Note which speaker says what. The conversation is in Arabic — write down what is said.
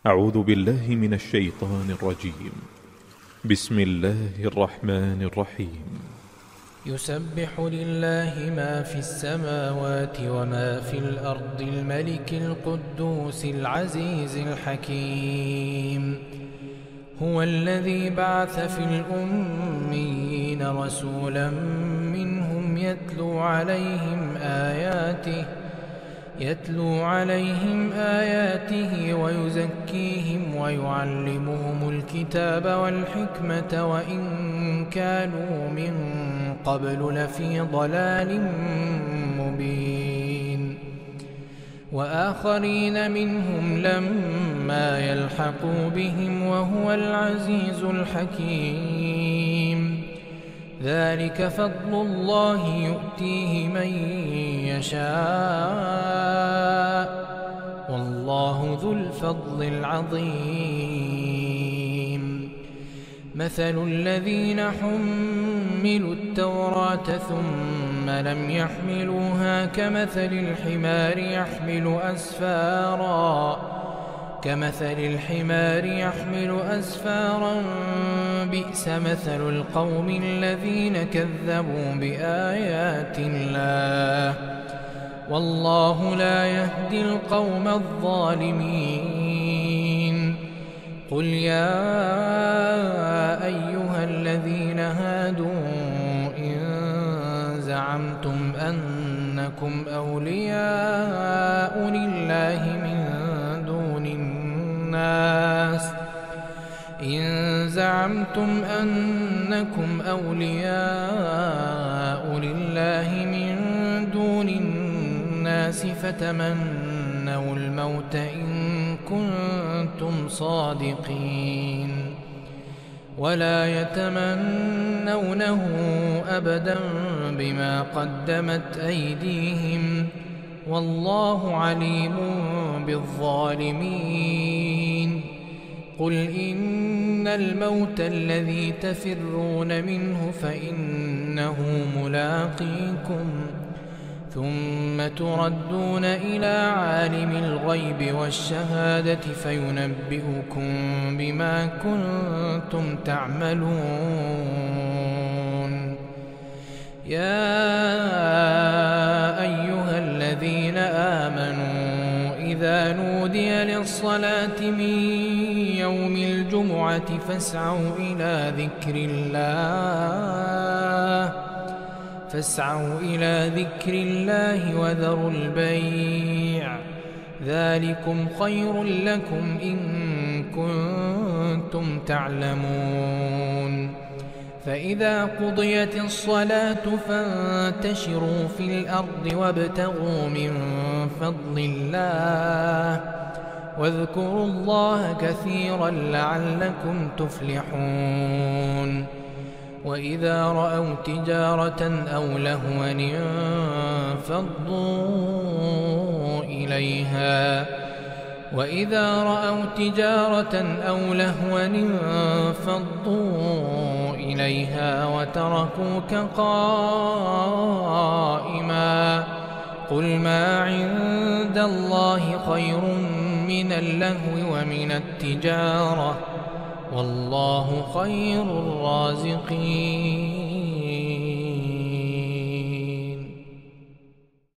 Speaker 1: أعوذ بالله من الشيطان الرجيم. بسم الله الرحمن الرحيم.
Speaker 2: يسبح لله ما في السماوات وما في الأرض الملك القدوس العزيز الحكيم. هو الذي بعث في الأميين رسولا منهم يتلو عليهم آياته ويزكيهم ويعلمهم الكتاب والحكمة وإن كانوا من قبل لفي ضلال مبين. وآخرين منهم لما يلحقوا بهم وهو العزيز الحكيم. ذلك فضل الله يؤتيه من يشاء والله ذو الفضل العظيم. مثل الذين حملوا التوراة ثم لم يحملوها كمثل الحمار يحمل أسفارا بئس مثل القوم الذين كذبوا بآيات الله والله لا يهدي القوم الظالمين. قل يا أيها الذين هادوا إن زعمتم أنكم أولياء لله من دون الناس فتمنوا الموت إن كنتم صادقين ولا يتمنونه أبدا بما قدمت أيديهم والله عليم بالظالمين. قل إن الموت الذي تفرون منه فإنه ملاقيكم ثم تردون إلى عالم الغيب والشهادة فينبئكم بما كنتم تعملون. يا أيها الذين آمنوا إذا نودي للصلاة من يوم الجمعة فاسعوا إلى ذكر الله وذروا البيع ذلكم خير لكم إن كنتم تعلمون. فإذا قضيت الصلاة فانتشروا في الأرض وابتغوا من فضل الله واذكروا الله كثيرا لعلكم تفلحون. وإذا رأوا تجارة أو لهوا انفضوا إليها وتركوك قائما. قل ما عند الله خير من اللهو ومن التجارة والله خير الرازقين.